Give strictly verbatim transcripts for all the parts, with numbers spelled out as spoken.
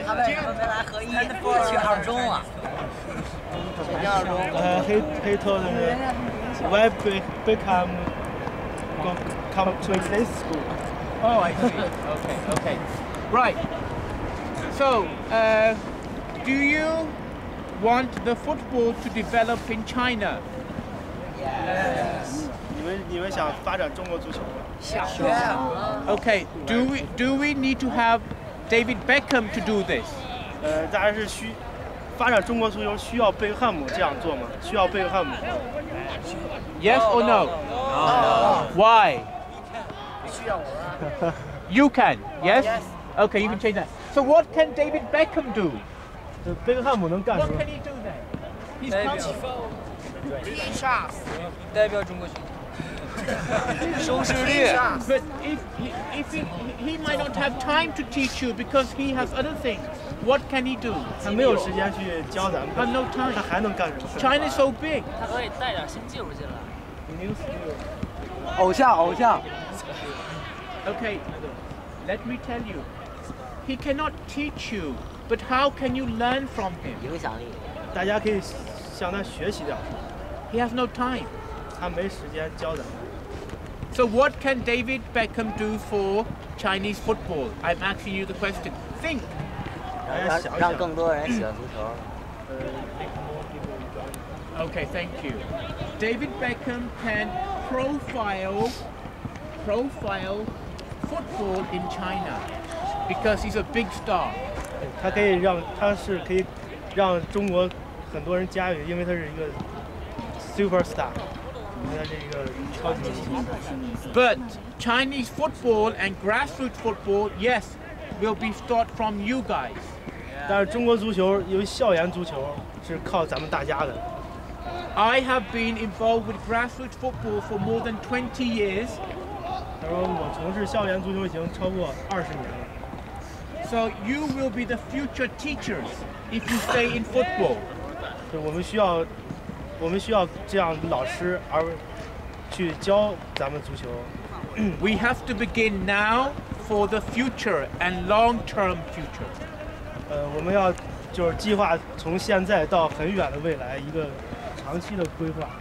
他为什么没来合一？去二中啊？去二中。 Uh, he he told me why be, become come to this school. Oh, I see. Okay, okay. Right. So, uh, do you want the football to develop in China? Yes. 你们你们想发展中国足球吗？ 想。 Okay. Do we do we need to have David Beckham to do this? 呃，大家是需发展中国足球需要贝克汉姆这样做吗？需要贝克汉姆吗 Yes or no? Why? 需要我啊。 You can. Yes. Yes. Okay, you can change that. So, what can David Beckham do? 这贝克汉姆能干什 What 么 can？he do then? He's 代表 Teach us. 代表中国球，收视率。 But if he, if he, he might not have time to teach you because he has other things, what can he do? 他没有时间去教咱们， But no 他 time. 还能干什么？ China is so big. 他可以带点新技术进来。 偶像，偶像。 Okay, let me tell you. He cannot teach you, but how can you learn from him? 影响力。 大家可以向他学习点， He has no time. 他没时间教咱们。 So what can David Beckham do for Chinese football? I'm asking you the question. Think. 让让更多人喜欢足球。 Okay, thank you. David Beckham can profile profile football in China because he's a big star. 他可以让他是可以让中国很多人加入，因为他是一个 super star， 因为他是一个超级明星。 But Chinese football and grassroots football, yes, will be start from you guys. 但是中国足球，由于校园足球是靠咱们大家的。 I have been involved with grassroots football for more than twenty years. 他说我从事校园足球已经超过二十年了。 So you will be the future teachers if you stay in football. 就我们需要，我们需要这样的老师，而去教咱们足球。 We have to begin now for the future and long-term future. 呃，我们要就是计划从现在到很远的未来一个长期的规划。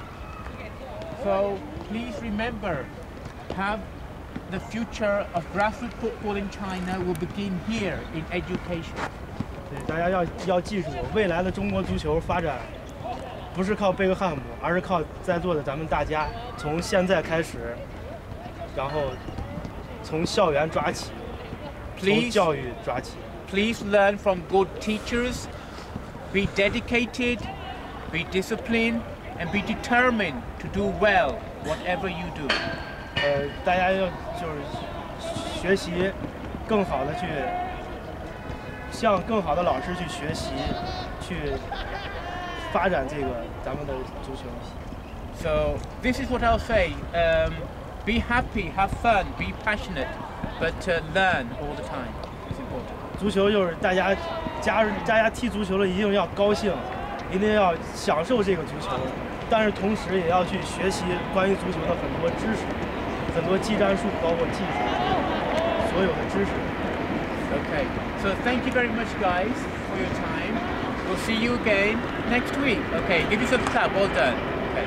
So please remember, have the future of grassroots football in China will begin here in education. 对，大家要要记住，未来的中国足球发展不是靠贝克汉姆，而是靠在座的咱们大家，从现在开始，然后从校园抓起，从 Please, 教育抓起。 please learn from good teachers, be dedicated, be disciplined, and be determined to do well whatever you do. 呃，大家要就是学习，更好的去向更好的老师去学习，去发展这个咱们的足球。 So this is what I'll say. Um, be happy, have fun, be passionate, but uh, learn all the time. It's important. 足球就是大家加大家踢足球了，一定要高兴，一定要享受这个足球，但是同时也要去学习关于足球的很多知识，很多技战术，包括技术，所有的知识。 Okay. So thank you very much, guys, for your time. We'll see you again next week. Okay. Give yourself a clap. Well done. Okay.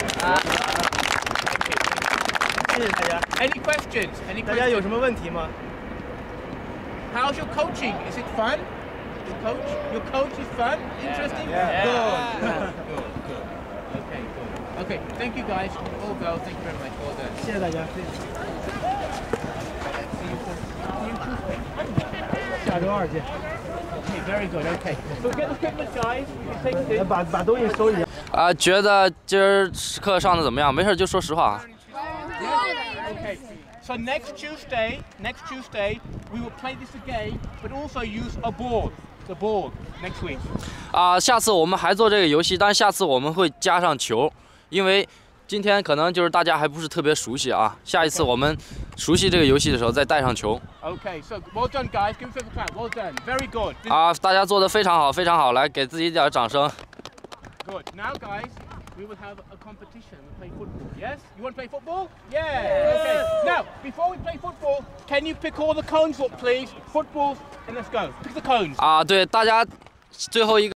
Thank you. 谢谢大家。 Any questions? Any 大家有 questions? 什么问题吗？ How's your coaching? Is it fun? Your coach? Your coach is fun? Interesting? Yeah. Good. Good. Good. Good. Okay. Good. Okay. Thank you, guys. All go. Thank you very much. Well done. 谢谢大家。 See you see you Tuesday. 下周二见。 Okay. Very good. Okay. So get the equipment, guys. You can take this. 把把东西收一下。 啊、觉得今儿课上的怎么样？没事就说实话啊。 Okay. So next Tuesday, next Tuesday, we will play this again, but also use a board, the board next week. 啊、下次我们还做这个游戏，但是下次我们会加上球，因为今天可能就是大家还不是特别熟悉啊。下一次我们熟悉这个游戏的时候再带上球。 Okay. So well done, guys. Give yourself a clap. Well done. Very good. 啊、大家做的非常好，非常好，来给自己一点掌声。 Good. Now, guys. we will have a competition. We'll play football. Yes? You want to play football? Yeah. Okay. Now, before we play football, can you pick all the cones up, please? Footballs, and let's go. Pick the cones. 啊，对，大家最后一个。